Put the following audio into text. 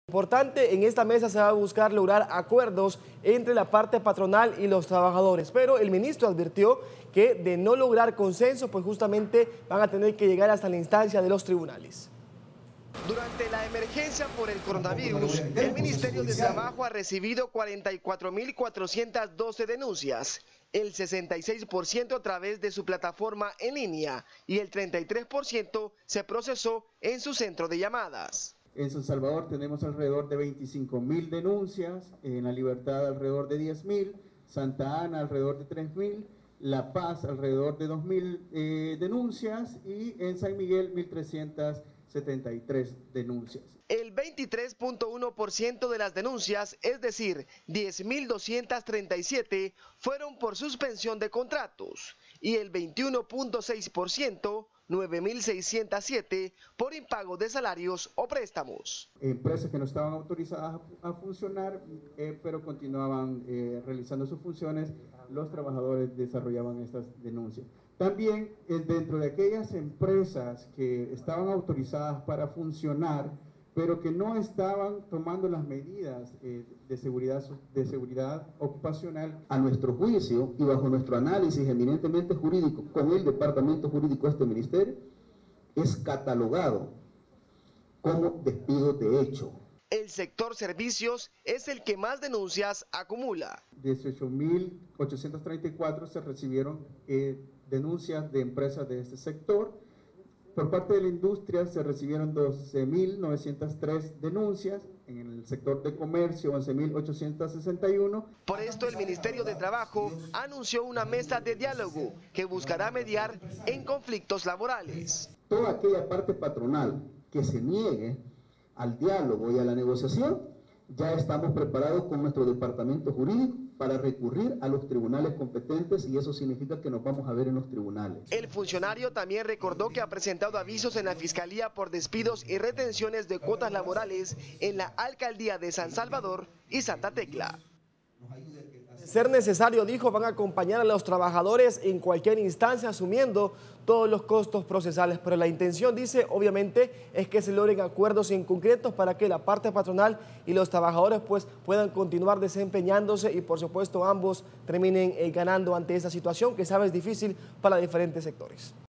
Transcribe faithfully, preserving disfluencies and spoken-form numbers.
Importante, en esta mesa se va a buscar lograr acuerdos entre la parte patronal y los trabajadores, pero el ministro advirtió que de no lograr consenso, pues justamente van a tener que llegar hasta la instancia de los tribunales. Durante la emergencia por el coronavirus, el Ministerio de Trabajo ha recibido cuarenta y cuatro mil cuatrocientas doce denuncias, el sesenta y seis por ciento a través de su plataforma en línea y el treinta y tres por ciento se procesó en su centro de llamadas. En San Salvador tenemos alrededor de veinticinco mil denuncias, en La Libertad alrededor de diez mil, Santa Ana alrededor de tres mil, La Paz alrededor de dos mil eh, denuncias y en San Miguel mil trescientas setenta y tres denuncias. El veintitrés punto uno por ciento de las denuncias, es decir, diez mil doscientas treinta y siete, fueron por suspensión de contratos y el veintiuno punto seis por ciento, nueve mil seiscientos siete, por impago de salarios o préstamos. Empresas que no estaban autorizadas a funcionar, eh, pero continuaban eh, realizando sus funciones, los trabajadores desarrollaban estas denuncias. También eh, dentro de aquellas empresas que estaban autorizadas para funcionar, pero que no estaban tomando las medidas eh, de, seguridad, de seguridad ocupacional. A nuestro juicio y bajo nuestro análisis eminentemente jurídico con el departamento jurídico de este ministerio, es catalogado como despido de hecho. El sector servicios es el que más denuncias acumula. dieciocho mil ochocientos treinta y cuatro se recibieron eh, denuncias de empresas de este sector. Por parte de la industria se recibieron doce mil novecientas tres denuncias, en el sector de comercio once mil ochocientos sesenta y uno. Por esto el Ministerio de Trabajo anunció una mesa de diálogo que buscará mediar en conflictos laborales. Toda aquella parte patronal que se niegue al diálogo y a la negociación, ya estamos preparados con nuestro departamento jurídico para recurrir a los tribunales competentes y eso significa que nos vamos a ver en los tribunales. El funcionario también recordó que ha presentado avisos en la Fiscalía por despidos y retenciones de cuotas laborales en la Alcaldía de San Salvador y Santa Tecla. De ser necesario, dijo, van a acompañar a los trabajadores en cualquier instancia asumiendo todos los costos procesales, pero la intención, dice, obviamente es que se logren acuerdos en concretos para que la parte patronal y los trabajadores pues puedan continuar desempeñándose y por supuesto ambos terminen eh, ganando ante esta situación que sabe es difícil para diferentes sectores.